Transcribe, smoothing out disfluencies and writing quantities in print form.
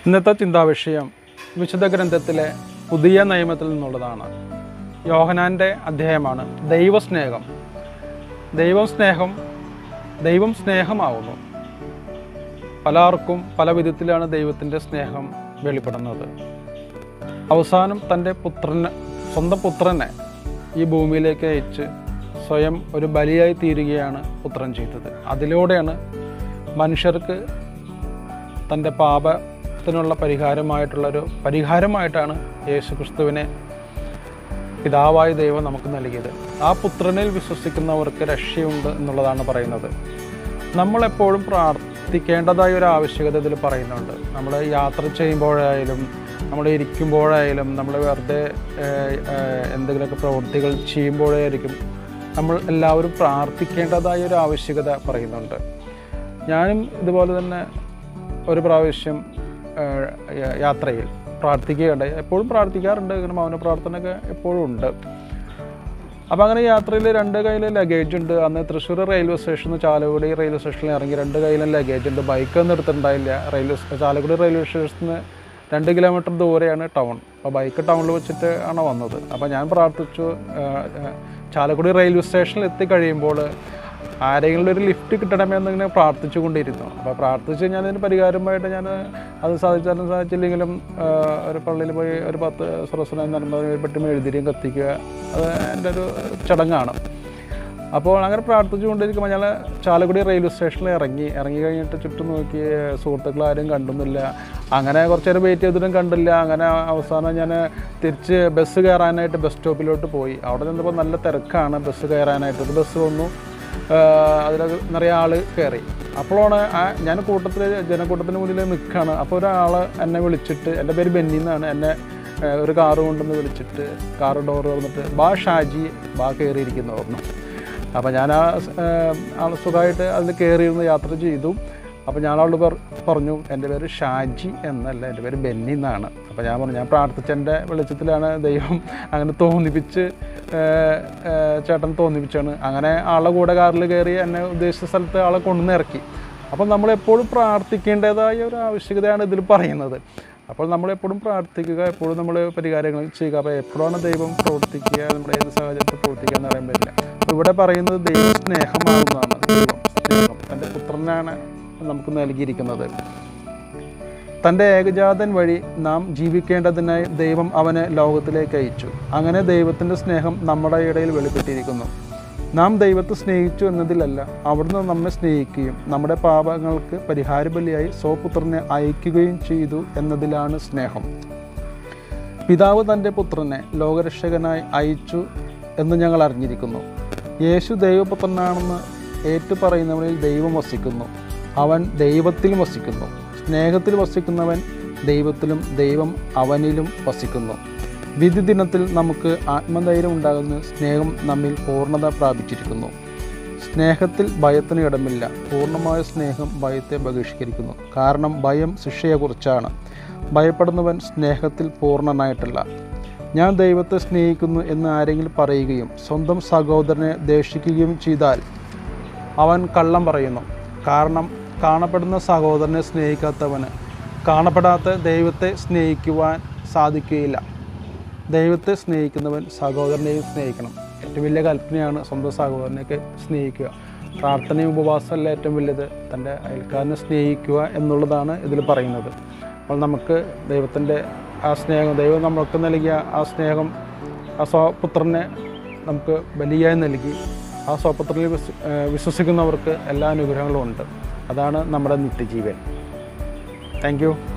ഇന്നത്തെ ചിന്താവിഷയം വിശുദ്ധ ഗ്രന്ഥത്തിലെ പുതിയ നിയമത്തിൽ നിന്നുള്ളതാണ്. യോഹന്നാൻ്റെ അധ്യായമാണ്. ദൈവസ്നേഹം. ദൈവം സ്നേഹമാവുന്നു. പലർക്കും പല വിധത്തിലാണ് ദൈവത്തിൻ്റെ സ്നേഹം വെളിപ്പെടുന്നത്. അവസാനം തൻ്റെ സ്വന്തം പുത്രനെ ഈ ഭൂമിയിലേക്ക് അയച്ച് സ്വയം ഒരു ബലിയായി തീരുകയാണ് പുത്രൻ ചെയ്തത്. അതിലൂടെയാണ് മനുഷ്യർക്ക് തൻ്റെ പാപത്തിനുള്ള പരിഹാരമായിട്ടാണ് യേശുക്രിസ്തുവിനെ പിതാവായ ദൈവം നമുക്ക് നൽകിയത്. ആ പുത്രനിൽ വിശ്വസിക്കുന്നവർക്ക് രക്ഷയുണ്ട് എന്നുള്ളതാണ് പറയുന്നത്. നമ്മളെപ്പോഴും പ്രാർത്ഥിക്കേണ്ടതായ ഒരു ആവശ്യകത ഇതിൽ പറയുന്നുണ്ട്. നമ്മൾ യാത്ര ചെയ്യുമ്പോഴായാലും നമ്മൾ ഇരിക്കുമ്പോഴായാലും നമ്മൾ വെറുതെ എന്തെങ്കിലുമൊക്കെ പ്രവൃത്തികൾ ചെയ്യുമ്പോഴായിരിക്കും നമ്മൾ എല്ലാവരും പ്രാർത്ഥിക്കേണ്ടതായ ഒരു ആവശ്യകത പറയുന്നുണ്ട്. ഞാനും ഇതുപോലെ തന്നെ ഒരു പ്രാവശ്യം യാത്രയിൽ പ്രാർത്ഥിക്കുകയുണ്ടായി. എപ്പോഴും പ്രാർത്ഥിക്കാറുണ്ട്, ഇങ്ങനെ മൗന പ്രാർത്ഥനയൊക്കെ എപ്പോഴും ഉണ്ട്. അപ്പോൾ അങ്ങനെ യാത്രയിൽ 2 കയ്യിൽ ലഗേജ് ഉണ്ട്. അന്ന് തൃശ്ശൂർ റെയിൽവേ സ്റ്റേഷനിൽ ചാലക്കുടി റെയിൽവേ സ്റ്റേഷനിൽ ഇറങ്ങി 2 കയ്യിലും ലഗേജ് ഉണ്ട്. ബൈക്കൊന്നും എടുത്തിട്ടുണ്ടായില്ല. ചാലക്കുടി റെയിൽവേ സ്റ്റേഷനിൽ 2 കിലോമീറ്റർ ദൂരെയാണ് ടൗൺ. അപ്പോൾ ബൈക്ക് ടൗണിൽ വെച്ചിട്ട് ആണ് വന്നത്. അപ്പോൾ ഞാൻ പ്രാർത്ഥിച്ചു. ചാലക്കുടി റെയിൽവേ സ്റ്റേഷനിൽ എത്തിക്കഴിയുമ്പോൾ ആരെങ്കിലും ഒരു ലിഫ്റ്റ് കിട്ടണമെന്നിങ്ങനെ പ്രാർത്ഥിച്ചു കൊണ്ടിരുന്നു. അപ്പോൾ പ്രാർത്ഥിച്ച് ഞാനതിന് പരിഹാരമായിട്ട് അത് സാധിച്ചാലും സാധിച്ചില്ലെങ്കിലും ഒരു പള്ളിയിൽ പോയി ഒരു 10 സരസ്വനായ നന്മ പെട്ടെന്ന് എഴുതിരിയും കത്തിക്കുക, അത് എൻ്റെ ഒരു ചടങ്ങാണ്. അപ്പോൾ അങ്ങനെ പ്രാർത്ഥിച്ചുകൊണ്ടിരിക്കുമ്പോൾ ഞാൻ ചാലക്കുടി റെയിൽവേ സ്റ്റേഷനിൽ ഇറങ്ങി കഴിഞ്ഞിട്ട് ചുറ്റും നോക്കി സുഹൃത്തുക്കൾ ആരും കണ്ടുന്നില്ല. അങ്ങനെ കുറച്ച് നേരം വെയിറ്റ് ചെയ്തിട്ടും കണ്ടില്ല. അങ്ങനെ അവസാനം ഞാൻ തിരിച്ച് ബസ് കയറാനായിട്ട് ബസ് സ്റ്റോപ്പിലോട്ട് പോയി. അവിടെ നിന്നപ്പോൾ നല്ല തിരക്കാണ് ബസ് കയറാനായിട്ട്. ഒരു ബസ് വന്നു, അതിലൊക്കെ നിറയെ ആൾ കയറി. അപ്പോഴാണ് ഞാൻ ജനക്കൂട്ടത്തിന് മുന്നിൽ നിൽക്കുകയാണ്. അപ്പോൾ ഒരാൾ എന്നെ വിളിച്ചിട്ട്, എൻ്റെ പേര് ബെന്നി എന്നാണ്, എന്നെ ഒരു കാറ് കൊണ്ടുവന്ന് വിളിച്ചിട്ട് കാറ് ഡോർ തുറന്നിട്ട് ഷാജി കയറിയിരിക്കുന്നു പറഞ്ഞു. അപ്പോൾ ഞാൻ ആൾ സുഖമായിട്ട് അതിൽ കയറിയിരുന്ന് യാത്ര ചെയ്തു. അപ്പോൾ ഞാൻ അവളോട് പറഞ്ഞു, എൻ്റെ പേര് ഷാജി എന്നല്ല, എൻ്റെ പേര് ബെന്നി എന്നാണ്. അപ്പോൾ ഞാൻ പറഞ്ഞു, ഞാൻ പ്രാർത്ഥിച്ചതിൻ്റെ വെളിച്ചത്തിലാണ് ദൈവം അങ്ങനെ ചേട്ടൻ തോന്നിപ്പിച്ചാണ്. അങ്ങനെ ആളുടെ കൂടെ കാറിൽ കയറി എന്നെ ഉദ്ദേശിച്ച സ്ഥലത്ത് ആളെ കൊണ്ടുവന്ന് ഇറക്കി. അപ്പോൾ നമ്മളെപ്പോഴും പ്രാർത്ഥിക്കേണ്ടതായ ഒരു ആവശ്യകതയാണ് ഇതിൽ പറയുന്നത്. അപ്പോൾ നമ്മളെപ്പോഴും പ്രാർത്ഥിക്കുക, എപ്പോഴും നമ്മൾ പരിഹാരങ്ങൾ ചെയ്യുക. അപ്പോൾ എപ്പോഴാണ് ദൈവം പ്രവർത്തിക്കുക, നമ്മുടെ ഏത് സാഹചര്യത്തിൽ പ്രവർത്തിക്കുക എന്ന് പറയാൻ പറ്റില്ല. അപ്പോൾ ഇവിടെ പറയുന്നത് ദൈവം സ്നേഹമാകുന്നതാണ്. സ്നേഹം തൻ്റെ പുത്രനാണ് നമുക്ക് നൽകിയിരിക്കുന്നത്. തൻ്റെ ഏകജാതൻ വഴി നാം ജീവിക്കേണ്ടതിനായി ദൈവം അവനെ ലോകത്തിലേക്ക് അയച്ചു. അങ്ങനെ ദൈവത്തിൻ്റെ സ്നേഹം നമ്മുടെ ഇടയിൽ വെളിപ്പെട്ടിരിക്കുന്നു. നാം ദൈവത്തെ സ്നേഹിച്ചു എന്നതിലല്ല, അവിടുന്ന് നമ്മെ സ്നേഹിക്കുകയും നമ്മുടെ പാപങ്ങൾക്ക് പരിഹാരബലിയായി സ്വപുത്രനെ അയക്കുകയും ചെയ്തു എന്നതിലാണ് സ്നേഹം. പിതാവ് തൻ്റെ പുത്രനെ ലോകരക്ഷകനായി അയച്ചു എന്ന് ഞങ്ങൾ അറിഞ്ഞിരിക്കുന്നു. യേശു ദൈവപുത്രനാണെന്ന് ഏറ്റുപറയുന്നവനിൽ ദൈവം വസിക്കുന്നു. അവൻ ദൈവത്തിലും വസിക്കുന്നു. സ്നേഹത്തിൽ വസിക്കുന്നവൻ ദൈവത്തിലും ദൈവം അവനിലും വസിക്കുന്നു. വിധി ദിനത്തിൽ നമുക്ക് ആത്മധൈര്യം ഉണ്ടാകുന്ന സ്നേഹം നമ്മിൽ പൂർണ്ണത പ്രാപിച്ചിരിക്കുന്നു. സ്നേഹത്തിൽ ഭയത്തിന് ഇടമില്ല. പൂർണ്ണമായ സ്നേഹം ഭയത്തെ ബഹിഷ്കരിക്കുന്നു. കാരണം ഭയം ശിക്ഷയെക്കുറിച്ചാണ്. ഭയപ്പെടുന്നവൻ സ്നേഹത്തിൽ പൂർണ്ണനായിട്ടില്ല. ഞാൻ ദൈവത്തെ സ്നേഹിക്കുന്നു എന്ന് ആരെങ്കിലും പറയുകയും സ്വന്തം സഹോദരനെ ദ്വേഷിക്കുകയും ചെയ്താൽ അവൻ കള്ളം പറയുന്നു. കാരണം കാണപ്പെടുന്ന സഹോദരനെ സ്നേഹിക്കാത്തവന് കാണപ്പെടാത്ത ദൈവത്തെ സ്നേഹിക്കുവാൻ സാധിക്കുകയില്ല. ദൈവത്തെ സ്നേഹിക്കുന്നവൻ സഹോദരനെയും സ്നേഹിക്കണം. ഏറ്റവും വലിയ കൽപ്പനയാണ് സ്വന്തം സഹോദരനെയൊക്കെ സ്നേഹിക്കുക. പ്രാർത്ഥനയും ഉപവാസമല്ല ഏറ്റവും വലുത്. തൻ്റെ അയൽക്കാരനെ സ്നേഹിക്കുക എന്നുള്ളതാണ് ഇതിൽ പറയുന്നത്. അപ്പോൾ നമുക്ക് ദൈവത്തിൻ്റെ ആ സ്നേഹം, ദൈവം നമുക്ക് നൽകിയ ആ സ്നേഹം, ആ സ്വപുത്രനെ നമുക്ക് ബലിയായി നൽകി. ആ സ്വപുത്രനിൽ വിശ്വസിക്കുന്നവർക്ക് എല്ലാ അനുഗ്രഹങ്ങളും ഉണ്ട്. അതാണ് നമ്മുടെ നിത്യജീവൻ. Thank U.